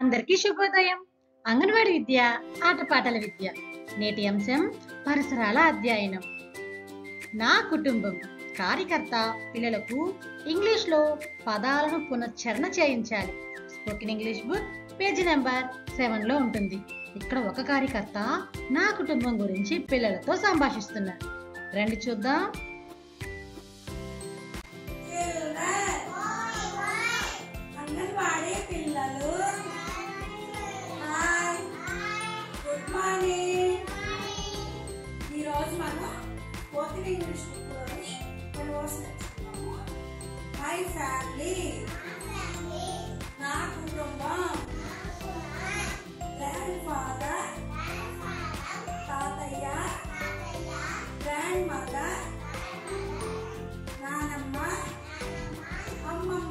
అందరికీ శుభోదయం. అంగన్వాడీ విద్య, ఆటపాటల విద్య. నేటి అంశం పరిసరాల అధ్యయనం. నా కుటుంబం. కార్యకర్త పిల్లలకు ఇంగ్లీష్లో పదాలను పునశ్చరణ చేయించాలి. Spoken English book page number 7లో ఉంటుంది. ఇక్కడ ఒక కార్యకర్త నా కుటుంబం గురించి పిల్లలతో సంభాషిస్తున్నారు. రండి చూద్దాం. అంగన్వాడీ పిల్లలు, హాయ్, గుడ్ మార్నింగ్. ఈరోజు మనం స్పోకెన్ ఇంగ్లీష్ బుక్లోని కొన్ని వర్డ్స్ నేర్చుకున్నాము. మై ఫ్యామిలీ, నా కుటుంబం, గ్రాండ్ ఫాదర్, తాతయ్య, గ్రాండ్ మదర్, నానమ్మ, అమ్మమ్మ,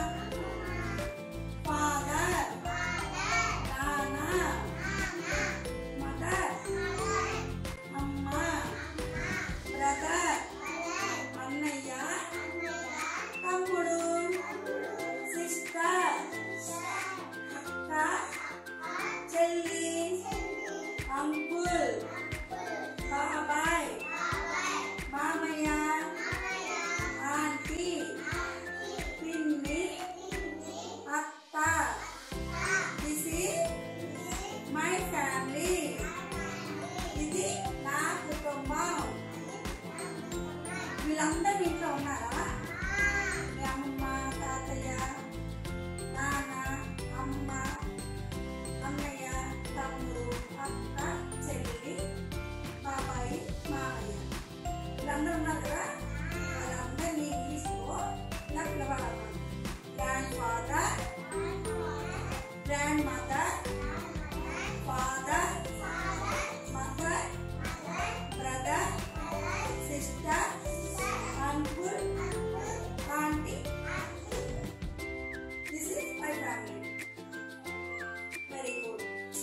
ఫాదర్, నాన్న, మదర్, అమ్మ, బ్రదర్, అన్నయ్య, తమ్ముడు, సిస్టర్, అక్క, చెల్లి, అంకుల్, బాబాయ్, మామయ్య, ఆంటీ, పిన్ని, అత్త. This is my family. ఇది నా కుటుంబం. వీళ్ళందరూ ఇంట్లో ఉన్నారా? మీ అమ్మమ్మ, తాతయ్య, నాన్న, అమ్మ, అన్నయ్య, తమ్ముడు, అక్క, చెల్లి, బాబాయ్, మామయ్య. వీళ్ళందరూ ఉన్నారు కదా? వాళ్ళందరినీ ఇంగ్లీష్లో ఇలా పిలవాలి. Grandfather, grandmother, father, mother, brother, sister, uncle, aunty. This is my family. Very good.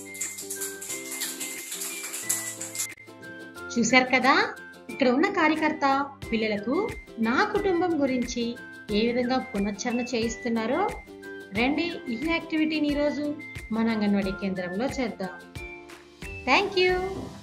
చూశారు కదా, ఇక్కడ ఉన్న కార్యకర్త పిల్లలకు నా కుటుంబం గురించి ఏ విధంగా పునశ్చరణ చేయిస్తున్నారో. రండి, ఈ యాక్టివిటీని ఈరోజు మన అంగన్వాడీ కేంద్రంలో చేద్దాం. Thank you.